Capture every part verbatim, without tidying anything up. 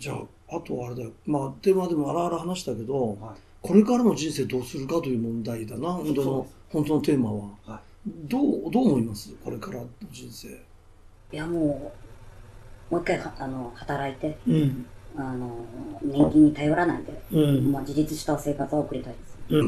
じゃあ、あとはあれだよ。まあ、電話でもあらあら話したけど、 はい、 これからの人生どうするかという問題だな、本当の、本当のテーマは。はい、どう、どう思います？これからの人生。いや、もう、もう一回は、あの、働いて、 うん、 あの、年金に頼らないで、 うん、 まあ、自立した生活を送りたいです。 うん、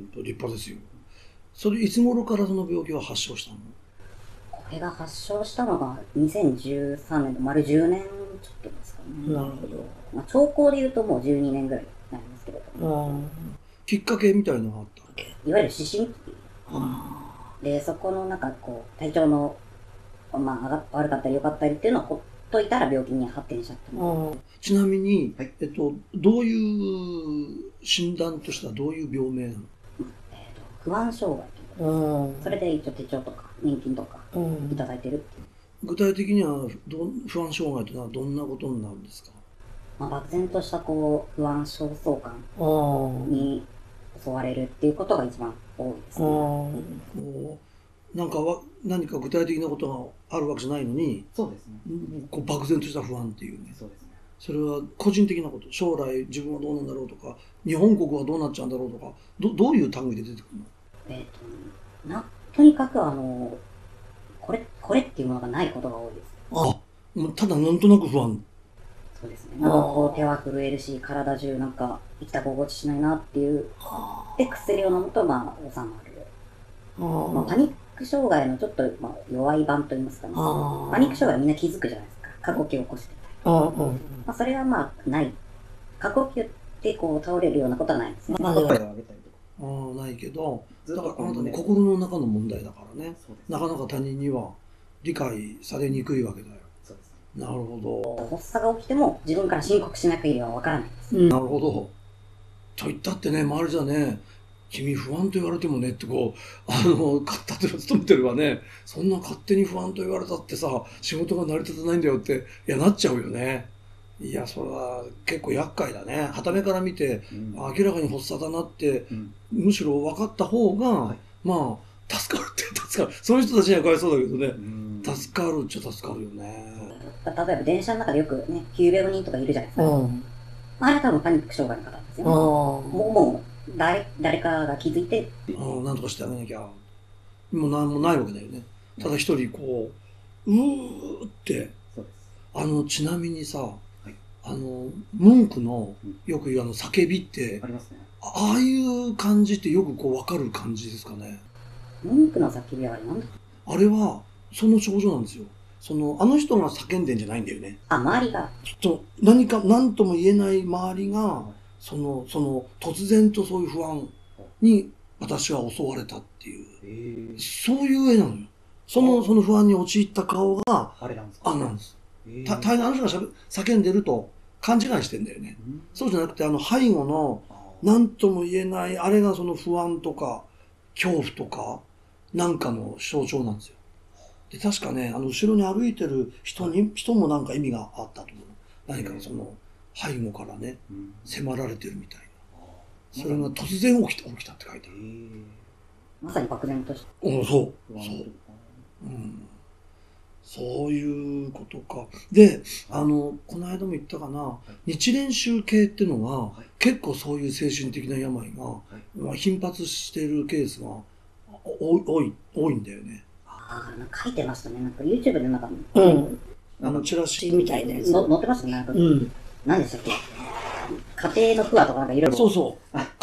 立派ですよ。それ、いつ頃からその病気は発症したの？ これが発症したのがにせんじゅうさんねんの丸じゅうねんちょっとですかね。 なるほど。 まあ、兆候で言うともうじゅうにねんぐらいになりますけれども。 きっかけみたいのがあったっけ？ いわゆる思春期で、そこの中、こう、体調の、まあ、悪かったり良かったりっていうのをほっといたら病気に発展しちゃったの。 ちなみに、はい、えっと、どういう診断としてはどういう病名なの？ えっと、不安障害というそれで一応手帳とか年金とかいただいてるっていう。 具体的にはど不安障害というのはどんなことになるんですか？ まあ、漠然としたこう不安焦燥感に襲われるっていうことが一番多いですね。 なんかは何か具体的なことがあるわけじゃないのに、 そうですね。 こう漠然とした不安っていうね。 そうですね。 それは個人的なこと、将来自分はどうなんだろうとか、日本国はどうなっちゃうんだろうとか、どどういう単位で出てくるの？ えっとなとにかくあのこれこれっていうものがないことが多いです。 あ、もうただなんとなく不安。 そうですね。なんかこう手は震えるし、体中なんか生きた心地しないなっていう。で、薬を飲むとまあ収まる。まあ、パニック障害のちょっと、まあ、弱い版といいますかね。パニック障害はみんな気づくじゃないですか。過呼吸を起こしてたり。まあ、それはまあない。過呼吸ってこう倒れるようなことはないですね。 まあ、ああ、ないけど、だからあなたの心の中の問題だからね。なかなか他人には理解されにくいわけだよ。そうです。なるほど。 発作が起きても自分から申告しなければわからないです。 なるほど。と言ったってね、周りじゃね、君不安と言われてもねってこう、あの、勝手に勤めてるわね、そんな勝手に不安と言われたってさ、仕事が成り立たないんだよって、いや、なっちゃうよね。いや、それは結構厄介だね。傍目から見て、うん、明らかに発作だなって、うん、むしろ分かった方が、はい、まあ、助かるって助かる。そういう人たちにはかわいそうだけどね、うん、助かるっちゃ助かるよね。 例えば電車の中でよくね、急病人とかいるじゃないですか。うん、あれは多分パニック障害の方ですよね。もう、もう誰、誰かが気づいて。 ああ、なんとかしてあげなきゃ。もう何もないわけだよね。ただ一人こう、うーって、あの、ちなみにさ、はい、あの、文句の、よく言うあの、叫びって、ありますね。ああいう感じってよくこう分かる感じですかね。 文句の叫びはあれなんだ？ あれは、その症状なんですよ。その、あの人が叫んでんじゃないんだよね。 あ、周りが。 きっと、何か、何とも言えない周りが、その、その、突然とそういう不安に私は襲われたっていう、そういう絵なのよ。その、その不安に陥った顔が、あれなんですか？あ、なんです。た、大概あの人がしゃべ叫んでると勘違いしてんだよね。そうじゃなくて、あの、背後の、何とも言えない、あれがその不安とか、恐怖とか、なんかの象徴なんですよ。で、確かね、あの、後ろに歩いてる人に、人もなんか意味があったと思う。何かその、背後からね、迫られてるみたいな。それが突然起きた、起きたって書いてある。 まさに漠然として。 うん、そう。そう。うん。そういうことか。で、あの、この間も言ったかな、日蓮宗系っていうのが、結構そういう精神的な病が、まあ、頻発しているケースが多い、多いんだよね。 ああ、なんか書いてましたね。なんか YouTube でなんか、 うん。あの、チラシみたいなやつ。 載ってましたね。なんか、うん。何でしたっけ？家庭の不和とかなんかいろいろ。 そうそう。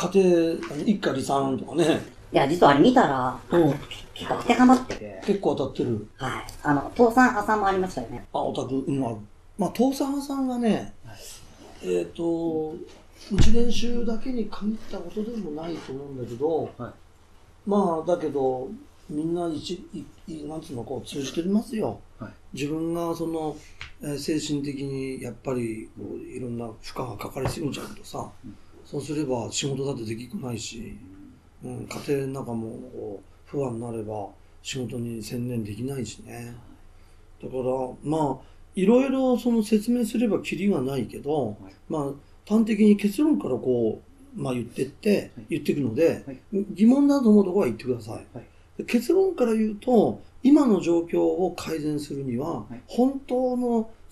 家庭、一家離散とかね。 いや、実はあれ見たら、うん、結構当てはまってて。 結構当たってる。 はい。あの、倒産破産もありましたよね。 あ、オタク、うん、ある。まあ、倒産破産はね、はい、えっと、一年収だけに限ったことでもないと思うんだけど、はい、まあ、だけど、みんな一、い、なんつうの、こう通じてますよ。はい、自分がその、えー、精神的にやっぱりこういろんな負荷がかかりすぎちゃうとさ、うん、そうすれば仕事だってできっこないし、うん、家庭の中もこう不安になれば仕事に専念できないしね。だからまあいろいろその説明すればキリがないけど、はい、まあ端的に結論からこう、まあ、言ってって、はい、言っていくので、はい、疑問だと思うところは言ってください。はい、結論から言うと今の状況を改善するには、はい、本当の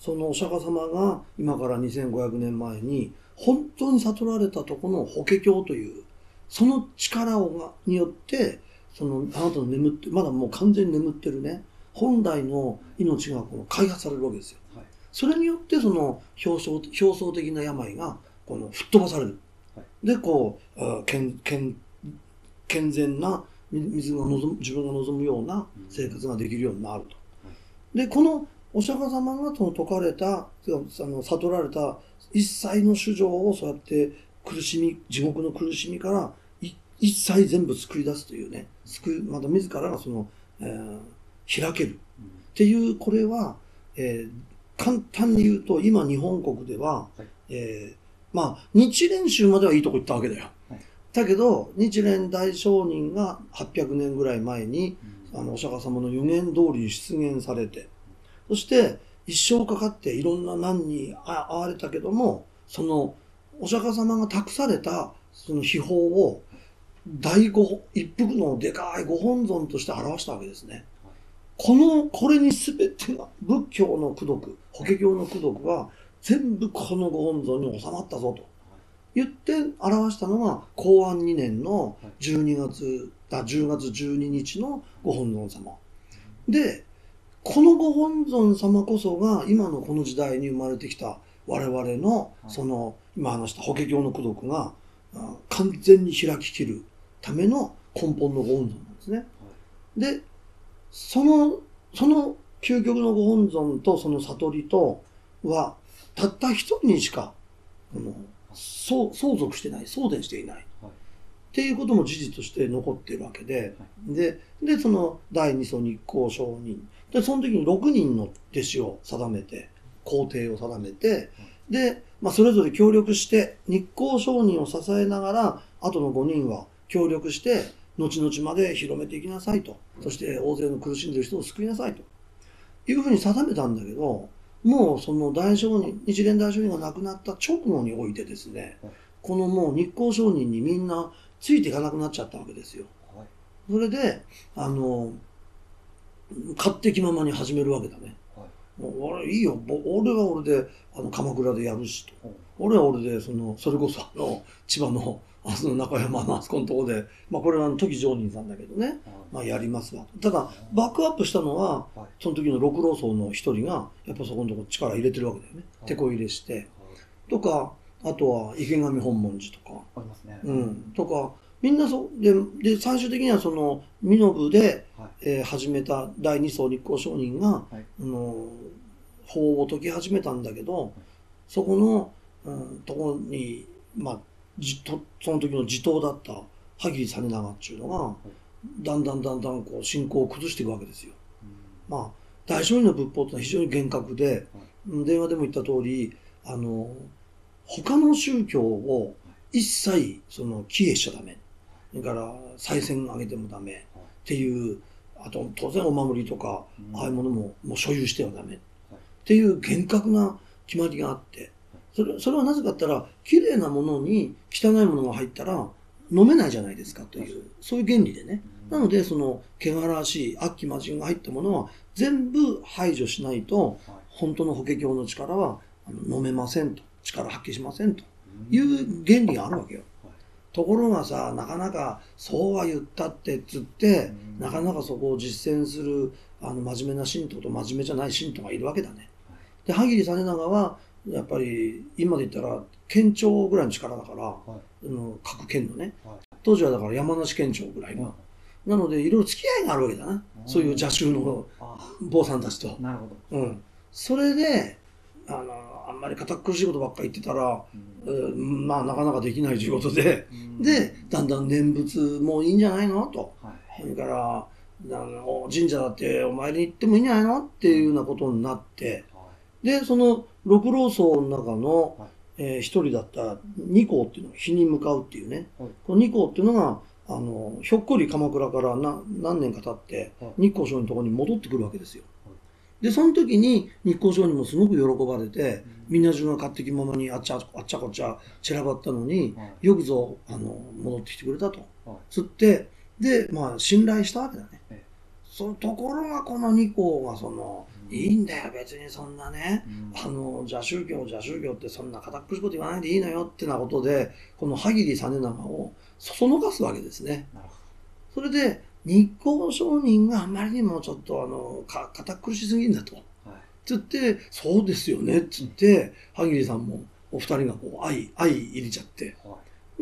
そのお釈迦様が今からにせんごひゃくねんまえに本当に悟られたところの法華経というその力をがによってそのあなたの眠ってまだもう完全に眠ってるね本来の命がこの開発されるわけですよ。はい、それによってその表層表層的な病がこの吹っ飛ばされる。はい、でこう健健健全な水が望む自分が望むような生活ができるようになると。でこのお釈迦様がその説かれたあの悟られた一切の衆生をそうやって苦しみ地獄の苦しみから一切全部救い出すというね救いまた自らがその、えー、開けるっていうこれは、えー、簡単に言うと今日本国では、はいえー、まあ日蓮宗まではいいとこ行ったわけだよ。はい、だけど日蓮大聖人がはっぴゃくねんぐらい前に、うん、あのお釈迦様の予言通りに出現されてそして一生かかっていろんな難に遭われたけどもそのお釈迦様が託されたその秘宝を第五一幅のでかいご本尊として表したわけですね。このこれに全てが仏教の功徳法華経の功徳は全部このご本尊に収まったぞと言って表したのが公安にねんのじゅうにがつあじゅうがつじゅうににちのご本尊様でこのご本尊様こそが今のこの時代に生まれてきた我々のその今話した法華経の功徳が完全に開ききるための根本のご本尊なんですね。でそのその究極のご本尊とその悟りとはたった一人にしかあの相相続してない相伝していない、はい、っていうことも事実として残っているわけで、はい、ででその第二祖日光上人でその時にろくにんの弟子を定めて皇帝を定めて、はい、で、まあ、それぞれ協力して日光上人を支えながらあとのごにんは協力して後々まで広めていきなさいとそして大勢の苦しんでいる人を救いなさいというふうに定めたんだけどもうその大聖人日蓮大聖人が亡くなった直後においてですね、はい、このもう日光上人にみんなついていかなくなっちゃったわけですよ。はい、それであの勝手気ままに始めるわけだね。はい、もう俺いいよ俺は俺であの鎌倉でやるしと、はい、俺は俺でそのそれこそあの千葉のあその中山のあそこのところで、まあ、これは時上人さんだけどね、はい、まあ、やりますわ。ただバックアップしたのは、はい、その時の六老僧の一人がやっぱそこのところ力入れてるわけだよね。はい、手こ入れして、はい、とかあとは池上本門寺とかありますね、 うん、とかみんなそうでで最終的にはその身延で、はい、えー、始めた第二層日光上人が、はい、あの法を解き始めたんだけど、はい、そこの、うん、ところにまあじとその時の地頭だった萩実長っていうのが、はい、だんだんだんだんこう信仰を崩していくわけですよ。うん、まあ大聖人の仏法ってのは非常に厳格で、はい、電話でも言った通りあの他の宗教を一切その帰依しちゃダメ、それから賽銭あげてもダメっていう、あと当然お守りとか、うん、ああいうものももう所有してはダメっていう厳格な決まりがあって、それ、それはなぜかって言ったら綺麗なものに汚いものが入ったら飲めないじゃないですかというそういう原理でね、うん、なのでその汚らしい悪鬼魔人が入ったものは全部排除しないと、はい、本当の法華経の力はあの飲めませんと力発揮しませんという原理があるわけよ。ところがさなかなかそうは言ったってっつってなかなかそこを実践するあの真面目な信徒と真面目じゃない信徒がいるわけだね。で萩実実長はやっぱり今で言ったら県庁ぐらいの力だから、はい、各県のね、はい、当時はだから山梨県庁ぐらいが、はい、なのでいろいろ付き合いがあるわけだな、そういう邪宗の坊さんたちと。 なるほど、 うん、それであのあんまり堅苦しいことばっかり言ってたら、うん、まあなかなかできないということで、うん、でだんだん念仏もいいんじゃないのと、はい、それからあの神社だってお参りに行ってもいいんじゃないのっていうようなことになって、はい、でその六老僧の中の、はい、えー、一人だった二光っていうのが日に向かうっていうね、はい、この二光っていうのがあのひょっこり鎌倉から何何年か経って、はい、日光上人のところに戻ってくるわけですよ。でその時に日光上人もすごく喜ばれて、みんな中が勝手気ままにあっちゃあっちゃこっちゃ散らばったのに、はい、よくぞあの戻ってきてくれたと、はい、つってでまあ信頼したわけだね。はい、そのところがこの二光がそのいいんだよ別にそんなね、あの邪宗教邪宗教ってそんな堅苦しいこと言わないでいいのよってなことでこの萩利実長をそそのかすわけですね。それで日光上人があまりにもちょっとあのか堅苦しすぎんだと、はい、つってそうですよねっつって、うん、萩利さんもお二人がこう相相入れちゃって、はい、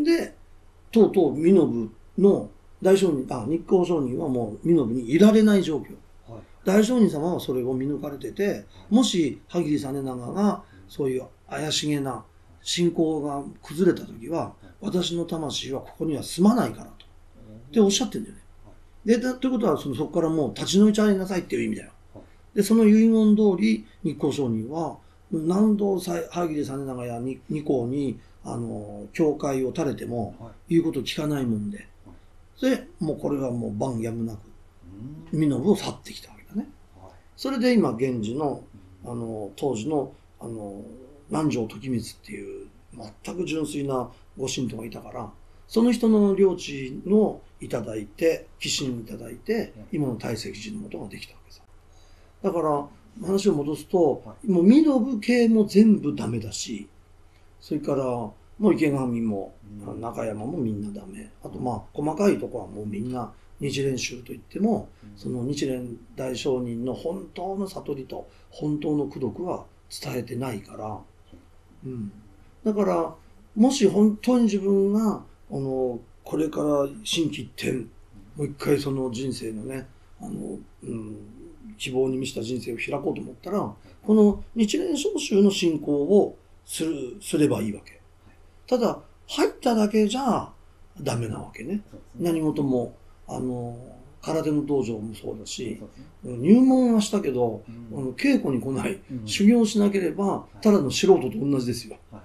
でとうとう身延の大上人あ日光上人はもう身延にいられない状況。大上人様はそれを見抜かれてて、もし萩利実長がそういう怪しげな信仰が崩れた時は、私の魂はここには住まないからと。っておっしゃってるんだよね。で、だということはそのそこからもう立ち退いちゃいなさいっていう意味だよ。で、その遺言通り日光上人は何度萩利実長や二光にあの教会を垂れても言うこと聞かないもんで、で、もうこれはもう晩やむなく身延を去ってきたわけだね。それで今現時のあの当時のあの南條時光っていう全く純粋なご神徒がいたから、その人の領地のいただいて寄進いただいて今の大石寺のことができたわけさ。だから話を戻すと、もう身延系も全部ダメだし、それからもう池上も中山もみんなダメ。あとまあ細かいところはもうみんな日蓮宗といっても、その日蓮大聖人の本当の悟りと本当の功徳は伝えてないから、うん、だからもし本当に自分があのこれから心機一転、もう一回その人生のね、あの、うん、希望に満ちた人生を開こうと思ったら、この日蓮宗宗の信仰をするすればいいわけ。ただ入っただけじゃダメなわけね。何事もあの空手の道場もそうだし、入門はしたけど、うん、あの稽古に来ない、うん、修行しなければただの素人と同じですよ。はい、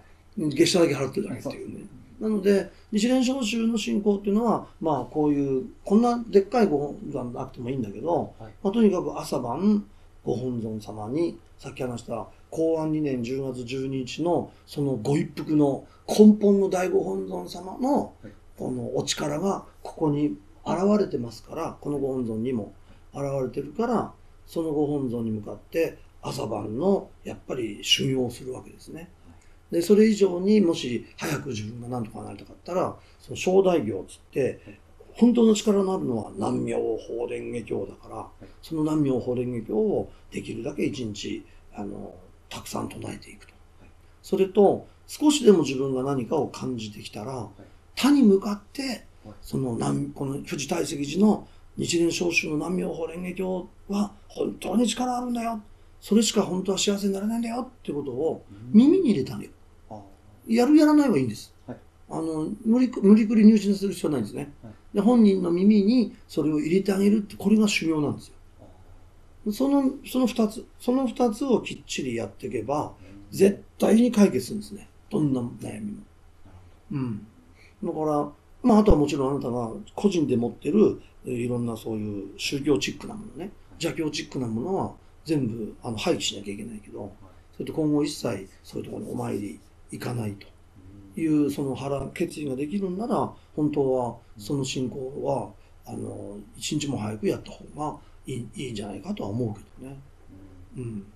月謝だけ払ってるだけっていうね。なので日蓮宗宗の信仰っていうのは、まあこういうこんなでっかいご本尊なくてもいいんだけど、はい、まあ、とにかく朝晩ご本尊様にさっき話した弘安にねんじゅうがつじゅうににちのそのご一服の根本の大ご本尊様のこのお力がここに現れてますから、このご本尊にも現れてるから、そのご本尊に向かって朝晩のやっぱり修行をするわけですね。でそれ以上にもし早く自分が何とかなりたかったら、その正大行っつって本当の力のあるのは南無妙法蓮華経だから、その南無妙法蓮華経をできるだけ一日あのたくさん唱えていくと。それと少しでも自分が何かを感じてきたら、他に向かってその南この富士大石寺の日蓮宗宗の南無妙法蓮華経は本当に力あるんだよ、それしか本当は幸せになれないんだよっていうことを耳に入れてあげる。やるやらないはいいんです。はい、あの無理無理くり入信する必要はないんですね。はい、で本人の耳にそれを入れてあげるって、これが修行なんですよ。そのそのふたつそのふたつをきっちりやっていけば絶対に解決するんですね、どんな悩みも。うん、だからまああとはもちろんあなたが個人で持ってるいろんなそういう宗教チックなものね、邪教チックなものは全部あの廃棄しなきゃいけないけど、それと今後一切そういうところにお参り行かないというその腹決意ができるんなら、本当はその信仰はあの一日も早くやった方がいい、いいんじゃないかとは思うけどね。うん。